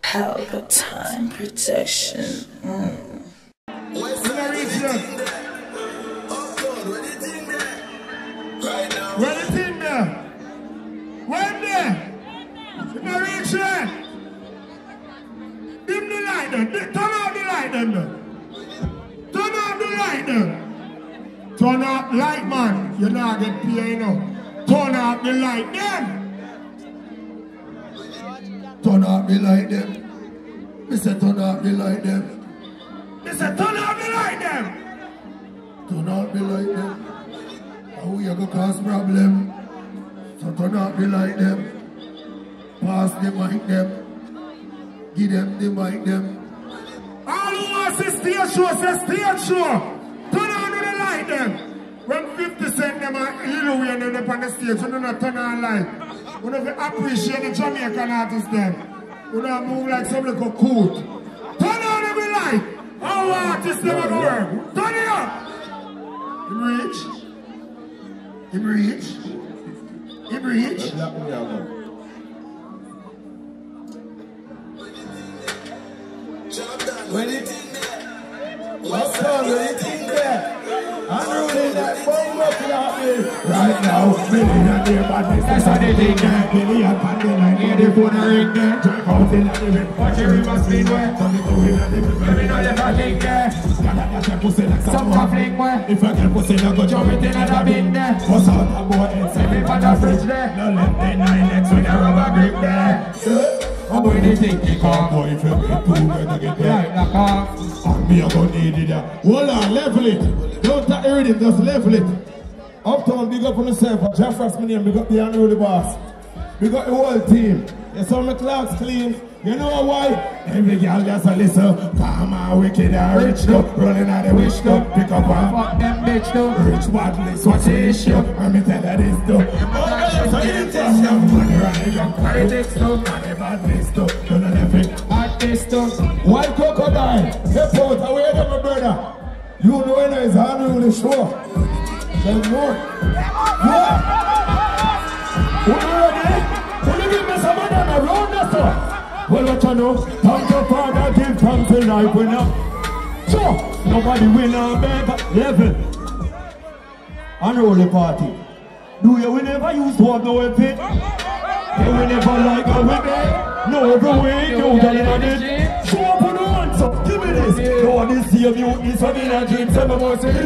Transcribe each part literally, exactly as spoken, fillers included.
Palpatine protection. Mm. Where the thing there? When there? In the reach there? Dim the light then. Turn out the light then. Turn out the light then. Turn out the light, man. You not get paid enough. Turn out the light then. Turn out the light then. Me say turn out the light then. Me say turn out the light then. Turn out the light then. How you go cause problem? So turn out the light them. Pass the mic them. Give them the mic them. All who want to stage show, say stage show. Turn on the light them. When fifty cent them are little way and them on the stage, you do not turn on light. We don't appreciate the Jamaican artists them. We don't move like some little cool. Turn on the light. Our artists never go work. Turn it up. In reach. In reach. In reach. When it in there, what's up? When it in there, I'm rolling that bomb up in right now. Million and their badness, that's how they think that. Million and their line, hear the phone ring there. Drink out in the river, watch your river spin where. Some people in the river, let me know you can link there. Some conflict where. If I get pussy, I go jump it in a bin there. What's out the boy inside me for the fridge there. No left the nine next with a rubber grip there. I'm going to take the car, boy, if you get two, better get there. Like and me, I'm going to need it there. Hold on, level it. Don't take the rhythm, just level it. Uptown, big up on yourself. Jeff Ross, my name, big up the unruly boss. Big up the whole team. You saw my clocks clean. You know why? Every girl just a listen. Calm and wicked and rich though. Rolling out the wish though. Pick up one. Fuck them bitch though. Rich badness, what's the issue? Let me tell you this though. Oh, so you didn't test them. Money running, young politics though. Money badness though. Don't let it artist though. White crocodile. Step out away from my brother. You know when it's unruly sure. There's more. What? What are you? Will you give me some of them around us though? Well, what you know, thank your father, give thanks to life winner. So, nobody win or beg level. Unruly party. Do you we never used to have no weapon? You will never like a weapon? No, every way, no girl in it. Show up on the one, so give me this. No one is here, mute, so in a dream, seven more say,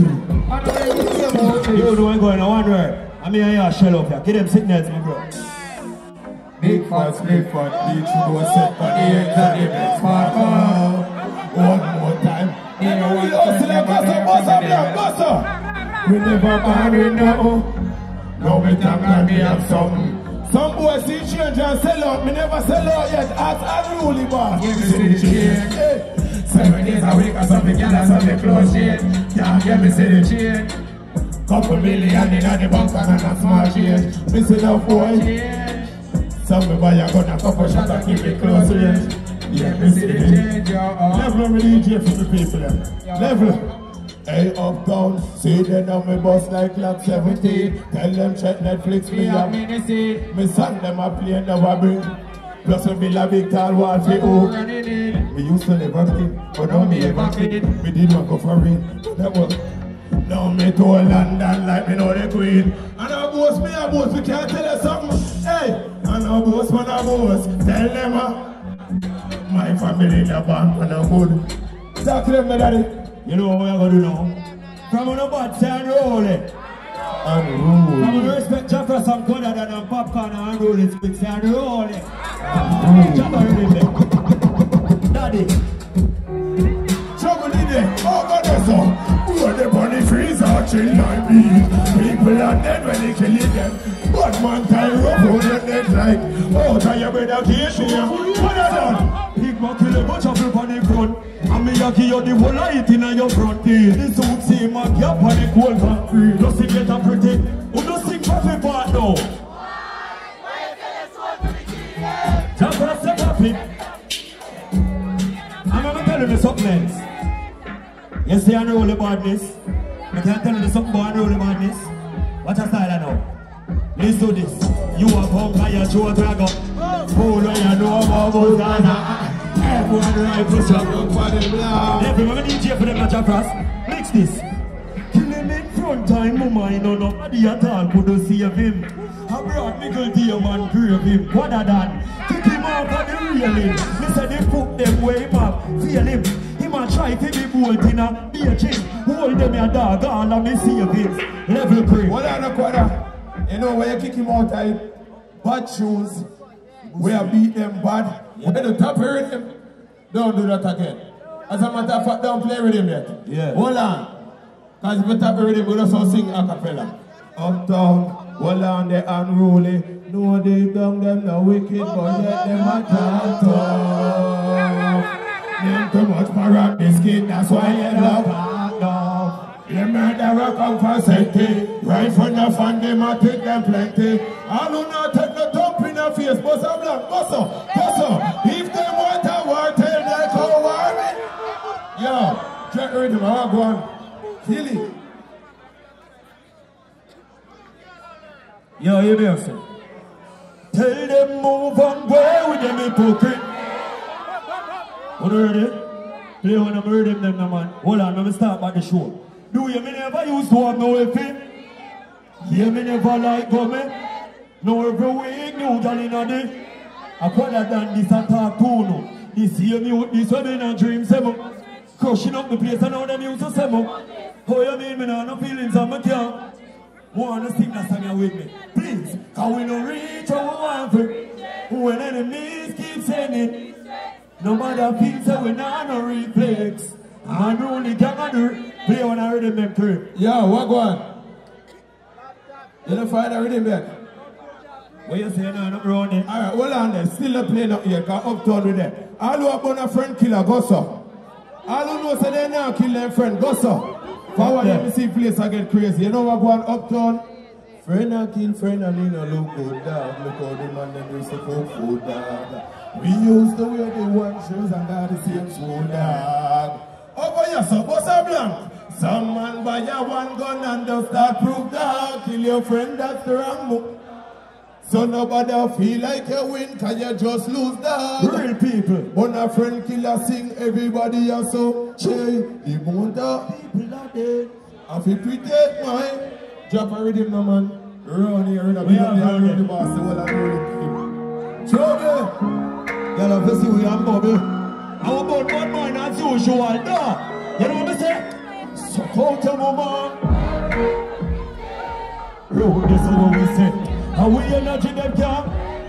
you know I'm going to one word. I mean, I shell up here. Give them signals, my bro. Big fat, big fat, beach, you go set for the ends and the best part. One more time. We don't select us, boss up there, boss up. We never marry no. No, we think that we have something. Some boys see change and sell out. Me never sell out yet. Ask unruly boss. Give me see the change. Seven days a week or something, girl, and something close shit. Yeah, give me see the change. Couple million in the bank and a small change. Me see the boy. Some me buy a gun and couple shots and keep it close range. Yeah, me see the change, yo. Level me D J for the people, yeah. Level. Hey, uptown, see them on me bus like clock seventeen. Tell them check Netflix, me up. Me son them a play in the wabby. Plus me build a big tall wall for who. Me used to never clean, but now me ever clean. Me did not go for rain, that was. Now me to London like me know the queen. And I boast me a boast, we can't tell you something. Hey, and I boast when I boast. Tell them uh, my family in the bank when I'm good. Talk to them, my daddy. You know what we're going to do now? From on the bad say unruly. Unruly. I'm going to respect Jaffa some colder than a popcorn and unruly. Speak say unruly. Jaffa really. Daddy. Trouble in there. Oh, God, that's all. When the bunny freeze out, chill like me. People are dead when they kill them. But man tie rope on them dead like. Oh, tie your brother can't share. What are done? Big man kill a bunch of people on the front. And me a give you the whole light in your front teeth. This suit seem a gap on the cold concrete. Don't sing get a pretty. Who don't sing perfect part now? Why you tell us what to the key? Jump for a second, I'm gonna tell you something else. You see unruly badness. I can't tell you something about unruly badness. Watch a style now. Listen to this. You are punk and you're true dragon. Fool, you know about Bozana. Everyone right to some for the blood. Everyone D J for them match across. Mix this. Kill him in front time, mama, you know nobody at all could save him. I brought Michael Diamond, grave him. What a done? Kick him off of the railing. Me said they put them way up, feel him. He might try to be bold in a beaching. Hold them your dog, all of me save him. Level three. What on the quarter? You know where you kick him out of bad shoes, where beat them bad. When the top hurt him, don't do that again. As a matter of fact, don't play with him yet. Yeah. Hold on. Because if you tap hurt him, we just sing a cappella. Uptown, hold on, they unruly. No, they don't, them no wicked, but yet them a talk tough. Them too much parrot biscuit, that's why you love hard off. The murderer come for safety. Right from the fun, them a take them plenty. I do not take the top in the face, but I'm black, boss up, boss up. If them want a war, tell them come war me. Yo, check rid of him, I go on. Kill it. Yo, you hear me? Tell them move on, boy, with them hypocrite. What are they? Play when I'm reading them, man. Hold on, let me start back the show. Do you me never used to have no weapon? Hear me never like coming? No every week, no girl in a day. I could have done this attack too, no. This hear me with this women and dreams, seven. Crushing up the place and all them used to seven. How you mean me now, no feelings on my car? Wanna sing that song with me, please? Cause we don't reach our want for. When enemies keep sending, no matter feels that we not no reflex. And only can do. Play when I read them them three. Yo, what go on? You don't find a rhythm back? What you say now, not around there? Alright, hold on there. Still a playing up here, cause uptown with them. All who have a friend killer, go so. All who know say they now kill their friend, go so. Forward yeah. Let me see place I get crazy. You know what go on uptown? Friend I kill friend and he no look good dog. Look how the man them used to cook food dog. We used to wear the white shoes and got the same school dog. Over here, so what's a blank? Some man buy a one gun and just start prove dog. Kill your friend, that's the wrong move. So nobody feel like you win, cause you just lose dog. Real people. When a friend killer sing, everybody else so che. The amount of people are dead. If you take mine, drop a rhythm no man. Run here, run we are here, the boss, the whole of the rhythm. Trouble. Y'all have to see we are bubble. How about one man as usual, no? You know what I say? Suck out your mama. Road, this is what we say. And we energy them can.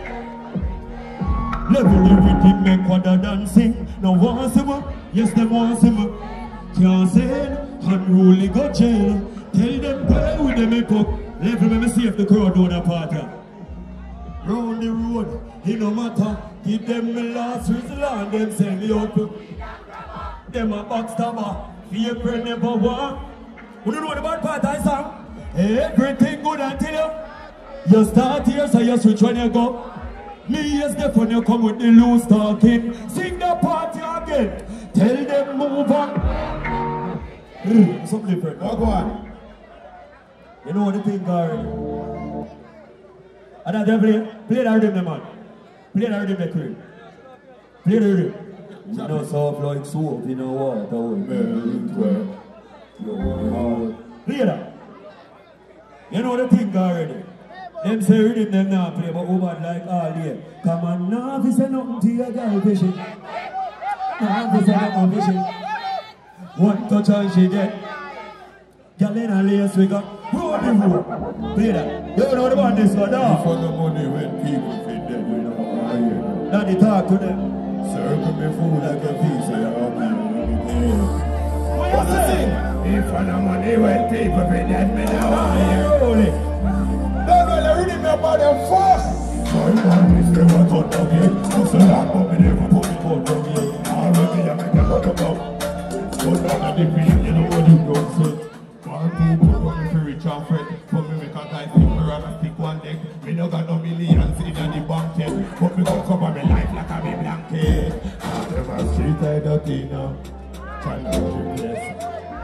Level everything make water dancing. No one see me, yes them want see me. Can't say it, unruly go jail. Tell them play with them make up. Level me see if the crowd do the party. Round the road, it no matter. Give them the last whistle and them send me up. Them a backstabber, fear friend never want. You know the bad part I song? Everything good until you. You start here, so you switch when you go. Me is the when you come with the loose talking. Sing the party again. Tell them move on. Mm, something different. What go on? You know what the thing already. And then play, play that rhythm, man. Play that rhythm, the crew. Play the rhythm. You know soft like soap, you know what? Play that. You know the thing already. Them say rhythm them now play, but over like all day. Come on now, if you say nothing to your girl fishing. Now if you say nothing fishing. One touch and she get. Girl in a lace we got. Roll the road. Play that. You know the one this one now. For the money when people fit dead, you know how I hear them. Now they talk to them. Circle me food like a piece of your money. What you say? If for the money when people fit dead, me now I hear. Roll it. No, no, they're reading me about them fast. My man is never thought of it. So say that, but me never put me out of it. Already I make a lot of love. But none of the people, you know what you don't say. One people come to reach and fret. But me make a guy stick me rather stick one deck. Me no got no millions in the bank yet. But me go cover me life like a me blanket. Out of my street I don't know. Trying to replace.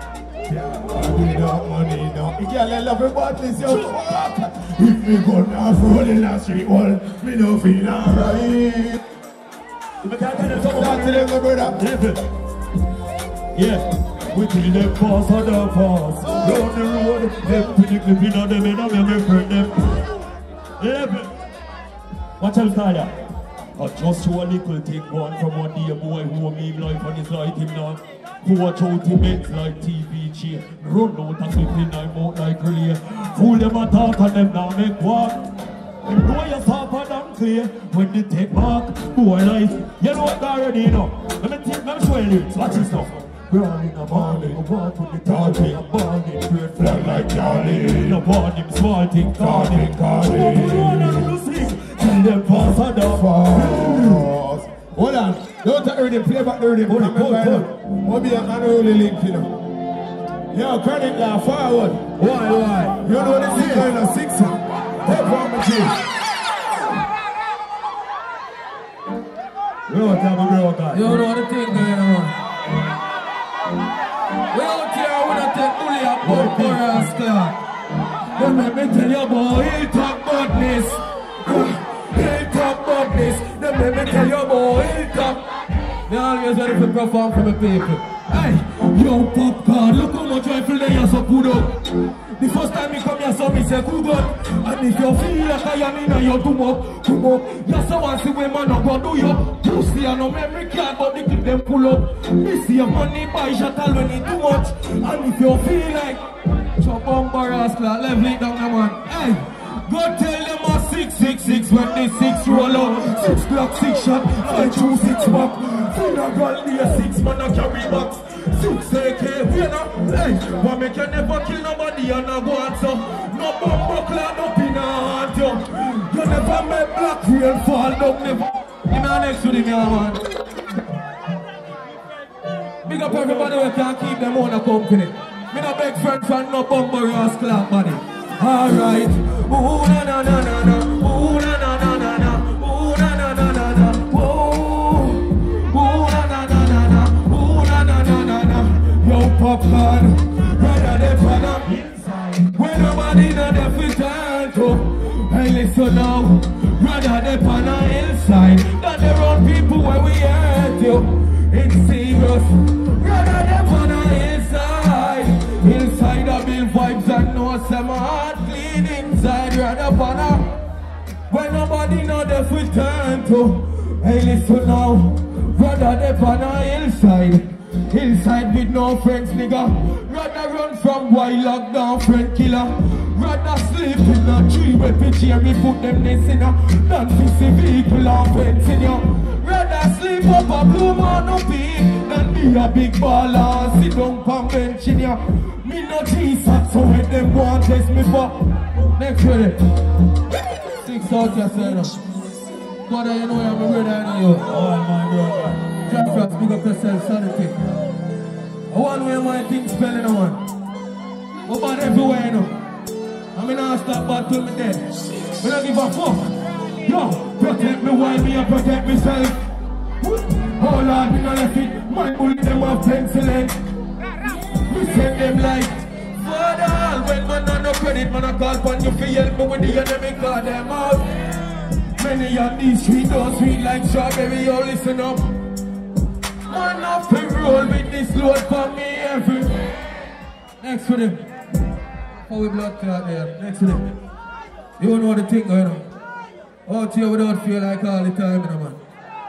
Money no, money no. You can't love me, but this your fuck. If me gun off rolling the street wall, me no feel alright. If I can't get them something down to them, my brother. Level. Yeah. We kill them fast and them fast. Down the road, them pretty clipping on them and I'm going to burn them. Level. Watch out, Talia. I just show a little thing one from one day boy who meme life and his light him now. Who watch out him ends like T V chain. Run out and slip in I'm out like relay. Fool them and talk and them now make walk. Them boy you suffer them clear when they take back. Boy life, you know what already you know. Let me take them show you lyrics, watch this stuff. We're all in a morning, a walk with the target, a morning, straight flat like Charlie. No warning, small thing, calling, calling. Kill them fast and the fast. Hold on, don't take the rhythm, play back the rhythm. Hold on, hold on. What be a unruly link, you know? Yo, credit that forward. Why, why? You know this is going on six one. Take one machine. Yo, tell me real guy. You know the thing going on. We out here, we don't take bully up for Boras Clark. Don't let me tell you boy, he'll talk about this. He'll talk about this. Don't let me tell you boy, he'll talk. Me always ready to perform for my people. Hey, yo popcorn, look how much rifle they are so good up. The first time me come here, so me say good up. And if you feel like I am in, you come up, come up. You so want to see women up, go do you. You see I no memory card, but they keep them pull up. Me see your money buy shuttle when it too much. And if you feel like chop on Boras Clark, level it down the man. Hey. Go tell them a six six six when they six roll out. Six block, six shot, five two six back. Full of girl, be a six man a carry box. Six A K, we know. Hey, what make you never kill nobody and a go on so. No bomb buckler up in a heart, yo. You never make black rain fall down, never. Give me a next to the man. Big up everybody who can keep them on a company. Me no beg friend from no Boras Clark money. Alright, ooh na na na na na, ooh na na na na na, ooh na na na na na, ooh, ooh na na na na na, ooh na na na na na. Yo popcorn, brother they follow inside. When nobody know they fit turn to. Hey listen now, brother they follow inside. That they run people when we hurt you. It's serious, brother they follow inside. Inside I build vibes and know some heart clean inside rather banner. When nobody know they fit turn to. Hey listen now, brother they banner hillside. Hillside with no friends nigga. Rather run from wild lockdown friend killer. Rather sleep in a tree where picture me put them this in a non-fixy vehicle and fence in ya. Rather sleep up a blue man up in than be a big baller and sit down pan bench in ya. Me no Jesus, so when them go and test me for. Next ready. Six out yourself. Brother, you know I'm a brother, I know you. Oh my brother. John Frost, big up yourself, sanity. I want to hear my things spelling on one. What about everywhere, you know? I mean, I'll stop bad till me dead. Me don't give a fuck. Yo, protect me while me, I protect myself. Oh Lord, me not left it. My bully them have pencil. We send them like Father, when man on no credit, man I call upon you for help me with the enemy, call them out. Many on these streets don't sweet like strawberry, yo listen up. Man off to roll with this load for me every. Next for them. How we blood clot there, next to them. You don't know the thing going on. Out here without feel like all the time, you know, man.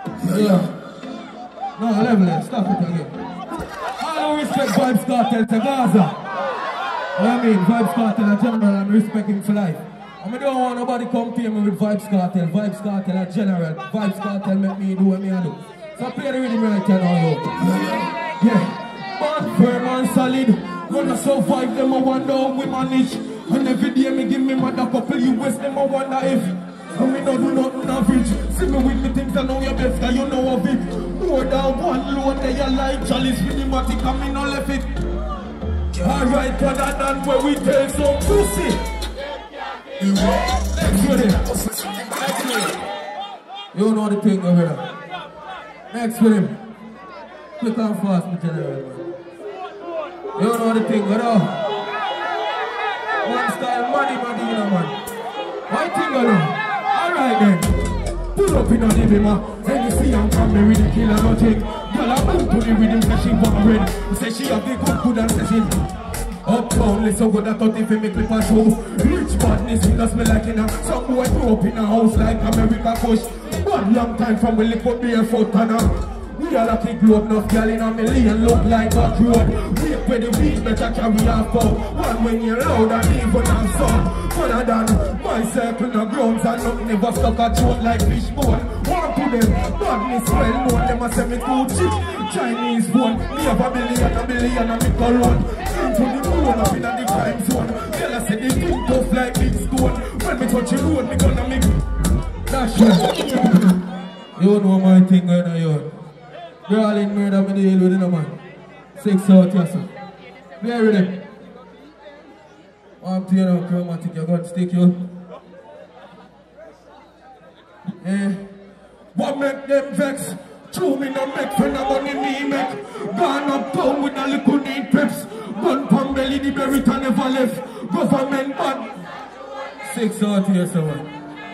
Yeah. No, level it, stop it again. I respect Vybz Kartel to Gaza. What I mean, Vybz Kartel in general, I'm respecting for life. I don't want nobody compare me with Vybz Kartel. Vybz Kartel in general. Vybz Kartel make me do what me I do. So play the rhythm right here now, yo. Yeah. Born firm and solid. Gonna survive them, I wonder how we manage. And every day me give me mother couple U S, them I wonder if. So me no do nothing average. See me with me things I know your best, cause you know of it. More than one load they are like Chalice Minimatic and me no left it. Alright, brother, than where we take some pussy. Next with him. Next with him. You know the thing over there. Next with him. Click on fast, my general. You know the thing, you know? One style, money, money, you know, man. One thing, you know? Alright then. Pull up in on the bima. Then you see I'm coming with the killer, nothing. Girl, I'm out to the rhythm, say she want red. Say she have the good food and say she uptown, listen good at thirty for me clip and show. Rich badness, we just me like in a. Some boy grew up in a house like America Kush. One long time from we live up barefoot and a. We are lucky globe, enough girl in a million look like back road. Wait where the weed better carry off out. One when you're loud and even have some. Funner than my circle no grounds and nothing never stuck a throat like fish bone. One to them, badness well known, them a say me too cheap. Chinese phone, me have a billion, a billion and me cologne. Into the moon up in the crime zone. Tell us say they too tough like big stone. When me touch the road, me gonna make dash it. You know my thing, I know you. Girl in murder, me deal with it, no man. Six out, yes, sir. Be ready. One to you now, chromatic, you got to stick you. Eh. What make them vex? True me no make friend of money me make. Gone uptown with a little neat peps. Gun pan belly, the berita never left. Government man. Six out here, sir, man.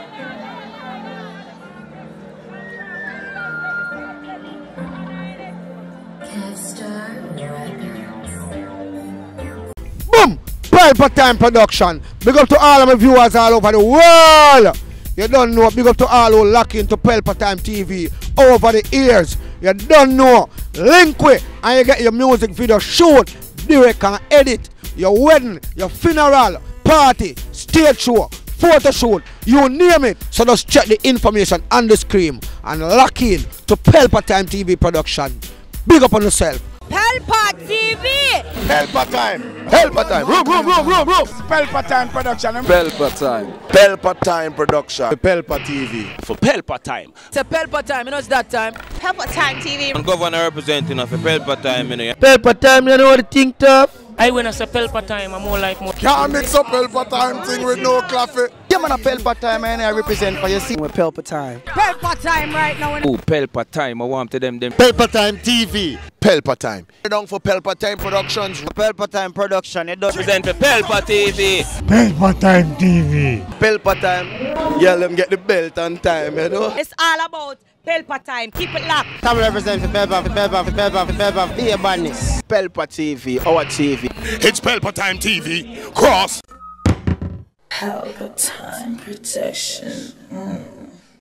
Boom! Pelpa Time Production. Big up to all of my viewers all over the world. You don't know. Big up to all who lock into Pelpa Time T V over the years. You don't know. Link with and you get your music video shoot, direct and edit. Your wedding, your funeral, party, stage show, photo shoot, you name it. So just check the information on the screen and lock in to Pelpa Time T V Production. Big up on yourself. Pelpa T V! Pelpa Time! Pelpa Time! Room, room, room, room, room! Pelpa Time Production. Pelpa Time. Pelpa Time Production. Pelpa T V. For Pelpa Time. It's a Pelpa Time, you know it's that time. Pelpa Time T V. I'm governor representing of Pelpa Time, you know. Pelpa Time, you know what the thing tough? I when I say Pelpa Time, I'm more like more. Can't mix up Pelpa Time thing with no coffee. Yeah, man, a Pelpa Time, and I represent for you. See, with Pelpa Time. Pelpa Time right now. Oh, Pelpa Time, I want to them them. Pelpa Time T V. Pelpa Time. Down for Pelpa Time Productions. Pelpa Time Production. It does Represent for Pelpa T V. Pelpa Time T V. Pelpa Time. Yeah, let them get the belt on time, you know. It's all about Pelpa Time. Keep it locked. Come represent for Pelpa, for Pelpa, for Pelpa, for Pelpa, be a badness. Pelpa T V, our T V. It's Pelpa Time T V. Cross. Pelpa Time Protection. Mm.